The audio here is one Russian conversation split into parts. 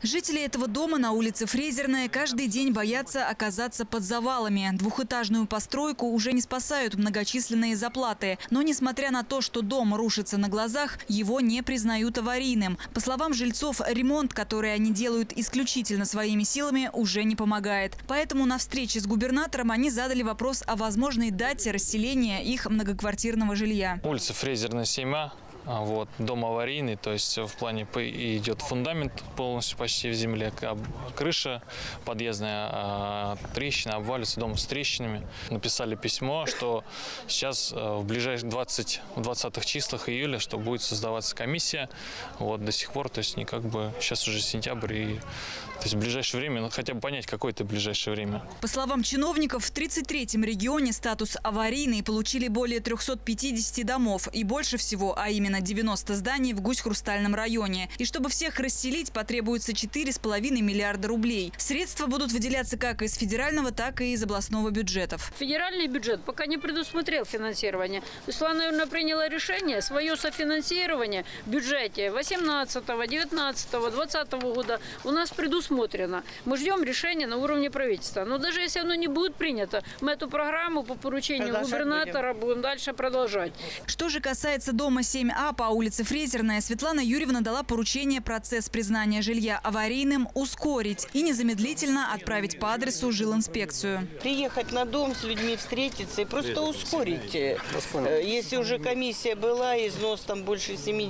Жители этого дома на улице Фрезерная каждый день боятся оказаться под завалами. Двухэтажную постройку уже не спасают многочисленные заплаты. Но несмотря на то, что дом рушится на глазах, его не признают аварийным. По словам жильцов, ремонт, который они делают исключительно своими силами, уже не помогает. Поэтому на встрече с губернатором они задали вопрос о возможной дате расселения их многоквартирного жилья. Улица Фрезерная, 7А. Вот, дом аварийный, то есть в плане идет фундамент полностью почти в земле, крыша подъездная, трещина, обваливается дом с трещинами. Написали письмо, что сейчас в ближайших 20-х числах июля, что будет создаваться комиссия. Вот, до сих пор, то есть сейчас уже сентябрь, и то есть в ближайшее время, хотя бы понять, какое это ближайшее время. По словам чиновников, в 33-м регионе статус аварийный получили более 350 домов и больше всего, а именно 90 зданий в Гусь-Хрустальном районе. И чтобы всех расселить, потребуется 4,5 миллиарда рублей. Средства будут выделяться как из федерального, так и из областного бюджетов. Федеральный бюджет пока не предусмотрел финансирование. Светлана Юрьевна приняла решение свое софинансирование в бюджете 18, 19, 20 года у нас предусмотрено. Мы ждем решения на уровне правительства. Но даже если оно не будет принято, мы эту программу по поручению губернатора будем дальше продолжать. Что же касается дома 7А по улице Фрезерная, Светлана Юрьевна дала поручение процесс признания жилья аварийным ускорить и незамедлительно отправить по адресу жилинспекцию. Приехать на дом, с людьми встретиться и просто ускорить. Если уже комиссия была, износ там больше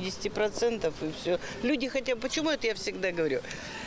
70% и все. Люди хотя бы, почему это я всегда говорю,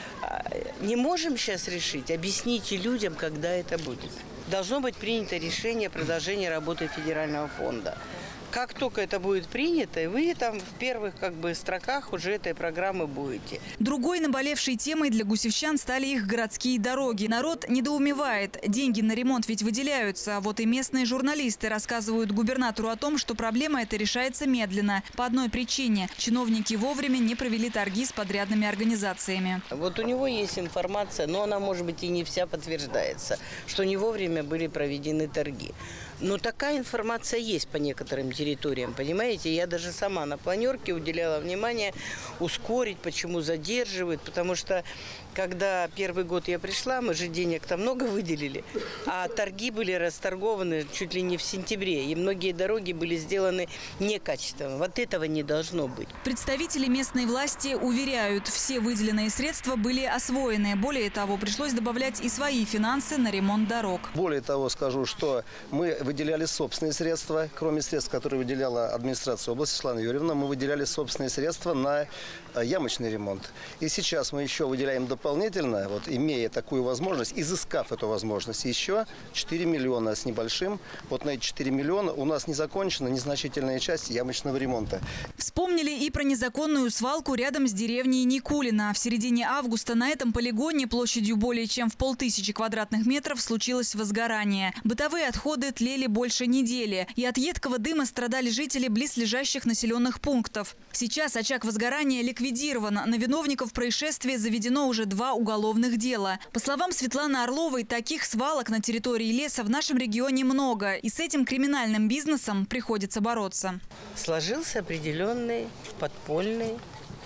не можем сейчас решить, объясните людям, когда это будет. Должно быть принято решение о продолжении работы федерального фонда. Как только это будет принято, вы там в первых строках уже этой программы будете. Другой наболевшей темой для гусевчан стали их городские дороги. Народ недоумевает. Деньги на ремонт ведь выделяются. А вот и местные журналисты рассказывают губернатору о том, что проблема эта решается медленно. По одной причине. Чиновники вовремя не провели торги с подрядными организациями. Вот у него есть информация, но она, может быть, и не вся подтверждается, что не вовремя были проведены торги. Но такая информация есть по некоторым территориям, понимаете? Я даже сама на планерке уделяла внимание ускорить, почему задерживают. Потому что, когда первый год я пришла, мы же денег-то много выделили, а торги были расторгованы чуть ли не в сентябре. И многие дороги были сделаны некачественно. Вот этого не должно быть. Представители местной власти уверяют, все выделенные средства были освоены. Более того, пришлось добавлять и свои финансы на ремонт дорог. Более того, скажу, что мы выделяли собственные средства, кроме средств, которые выделяла администрация области, Светлана Юрьевна, мы выделяли собственные средства на ямочный ремонт. И сейчас мы еще выделяем дополнительно, вот имея такую возможность, изыскав эту возможность, еще 4 миллиона с небольшим. Вот на эти 4 миллиона у нас не закончена незначительная часть ямочного ремонта. Вспомнили и про незаконную свалку рядом с деревней Никулино. В середине августа на этом полигоне площадью более чем в 500 квадратных метров случилось возгорание. Бытовые отходы тлели больше недели. И от едкого дыма страдали жители близлежащих населенных пунктов. Сейчас очаг возгорания ликвидирован. На виновников происшествия заведено уже 2 уголовных дела. По словам Светланы Орловой, таких свалок на территории леса в нашем регионе много. И с этим криминальным бизнесом приходится бороться. Сложился определенный подпольный,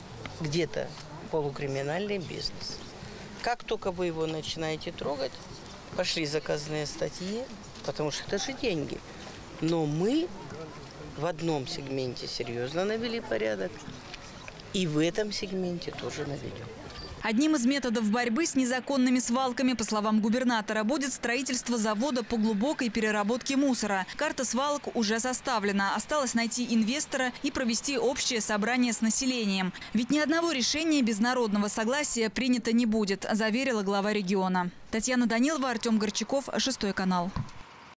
где-то полукриминальный бизнес. Как только вы его начинаете трогать, пошли заказные статьи, потому что это же деньги. Но мы в одном сегменте серьезно навели порядок, и в этом сегменте тоже наведем. Одним из методов борьбы с незаконными свалками, по словам губернатора, будет строительство завода по глубокой переработке мусора. Карта свалок уже составлена. Осталось найти инвестора и провести общее собрание с населением. Ведь ни одного решения без народного согласия принято не будет, заверила глава региона. Татьяна Данилова, Артем Горчаков, 6 канал.